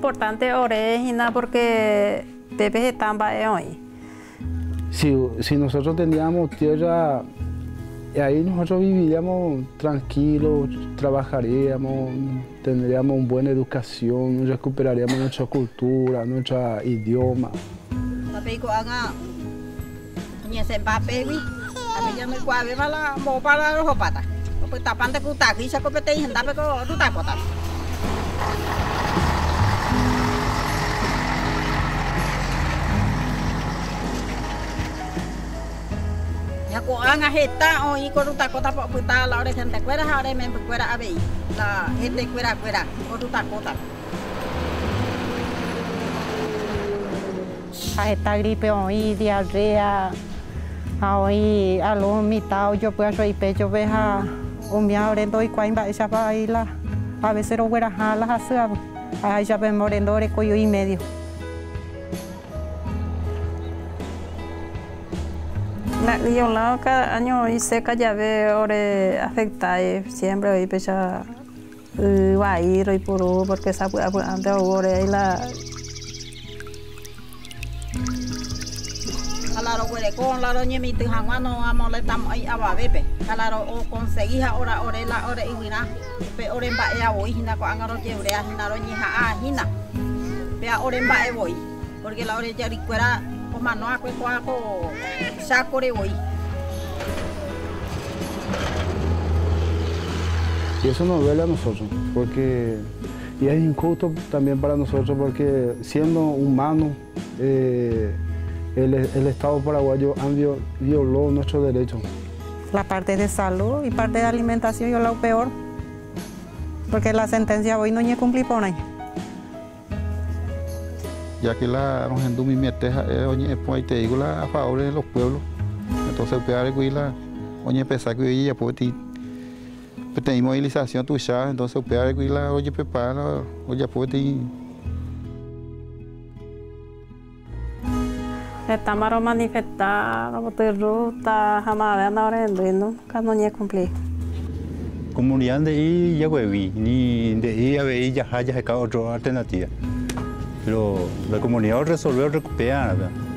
importante ahora es porque Pepe están hoy. Si nosotros teníamos tierra, ahí nosotros viviríamos tranquilos, trabajaríamos, tendríamos una buena educación, recuperaríamos nuestra cultura, nuestro idioma. Cô ăn hết ta ôi cô ta có ta bỏ ta lão đây thằng ta quét ra hao đây mình quét ra abi là hết đây quét ra cô ta Está gripe hoy, diarrea, hoy algo mitad yo puedo hacer pecho veja, mi ahora doy cuenta esa para ahí la, a veces lo fuera jalas hacer, ahí ya ven morendores coyo y medio. Yo la cada año y seca ya ve ahora afecta siempre hoy pecha va a ir hoy por porque esa antes ahora ahí la Claro, con la doña mi tía Juan no amo le estamos ahí a bebé. Claro, o conseguí ahora y vina, pero ahora en baya voy, hina con angaro lleve a hina roña hina. Pero ahora en baya voy, porque la hora ya recuerda o mano a cuaco saco de voy. Y eso nos duele a nosotros, porque y es injusto también para nosotros, porque siendo humanos, el Estado paraguayo violó nuestros derechos. La parte de salud y parte de alimentación yo la peor, porque la sentencia hoy no se cumplí por ahí. Ya que la gente me mete pues te digo a favor de los pueblos, entonces pegar la oye pensar que ya puede tener movilización tuya, entonces pegar la oye prepara oye puede estamos a manifestar, a botar ruta, jamás vean ahora en duendo, cada no cumplir. Comunidad de ahí ya hueví, ni de ahí a ver ya haya otra alternativa. Pero la comunidad resolvió recuperar.